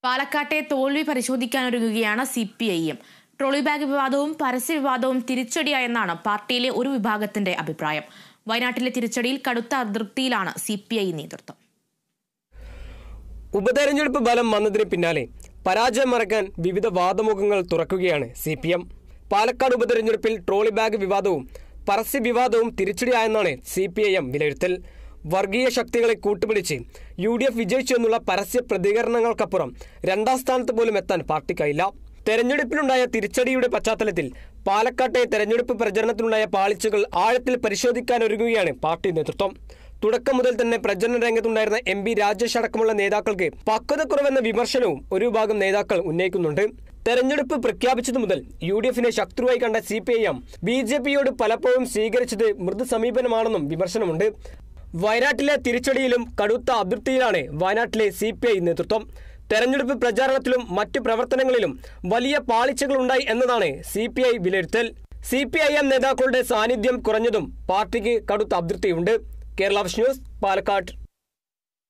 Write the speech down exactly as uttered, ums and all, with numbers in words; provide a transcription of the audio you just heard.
പാലക്കാട്ടെ തോൽവി പരിശോധിക്കാനൊരുങ്ങുകയാണ് C P I M. Trolley bag വിവാദവും പരസ്യ വിവാദവും തിരിച്ചടിയായെന്നാണ് പാർട്ടിയിലെ ഒരു വിഭാഗത്തിന്റെ അഭിപ്രായം. വയനാട്ടിലെ തിരിച്ചടിയിൽ കടുത്ത അതൃപ്തിയിലാണ് സി പി ഐ നേതൃത്വം. ഉപതെരഞ്ഞെടുപ്പ് ഫലം വന്നതിന് പിന്നാലെ പരാജയം മറക്കാൻ വിവിധ വാദമുഖങ്ങൾ തുറക്കുകയാണ് സി പി എം. പാലക്കാട് ഉപതെരഞ്ഞെടുപ്പിൽ ട്രോളി ബാഗ് വിവാദവും പരസ്യ വിവാദവും തിരിച്ചടിയായെന്നാണ് സി പി ഐ എം വിലയിരുത്തൽ. വർഗീയ ശക്തികളെ കൂട്ടുപിടിച്ച് യു ഡി എഫ് വിജയിച്ചു എന്നുള്ള പരസ്യ പ്രതികരണങ്ങൾക്കപ്പുറം രണ്ടാം സ്ഥാനത്ത് പോലും എത്താൻ പാർട്ടിക്കായില്ല. തെരഞ്ഞെടുപ്പിലുണ്ടായ തിരിച്ചടിയുടെ പശ്ചാത്തലത്തിൽ പാലക്കാട്ടെ തെരഞ്ഞെടുപ്പ് പ്രചരണത്തിലുണ്ടായ പാളിച്ചകൾ ആഴത്തിൽ പരിശോധിക്കാനൊരുങ്ങുകയാണ് പാർട്ടി നേതൃത്വം. തുടക്കം മുതൽ തന്നെ പ്രചരണ രംഗത്തുണ്ടായിരുന്ന എം പി രാജേഷ് അടക്കമുള്ള നേതാക്കൾക്ക് പക്വതക്കുറവെന്ന വിമർശനവും ഒരു വിഭാഗം നേതാക്കൾ ഉന്നയിക്കുന്നുണ്ട്. തെരഞ്ഞെടുപ്പ് പ്രഖ്യാപിച്ചതു മുതൽ യു ഡി എഫിനെ ശത്രുവായി കണ്ട C P I M B J പിയോട് പലപ്പോഴും സ്വീകരിച്ചത് മൃദു സമീപനമാണെന്നും വിമർശനമുണ്ട്. വയനാട്ടിലെ തിരിച്ചടിയിലും കടുത്ത അതൃപ്തിയിലാണ് വയനാട്ടിലെ സി പി ഐ നേതൃത്വം. തെരഞ്ഞെടുപ്പ് പ്രചാരണത്തിലും മറ്റു പ്രവർത്തനങ്ങളിലും വലിയ പാളിച്ചകളുണ്ടായി എന്നതാണ് സി പി ഐ വിലയിരുത്തൽ. സി പി ഐ എം നേതാക്കളുടെ സാന്നിധ്യം കുറഞ്ഞതും പാർട്ടിക്ക് കടുത്ത അതൃപ്തിയുണ്ട്. Kerala vision news, Palakkad.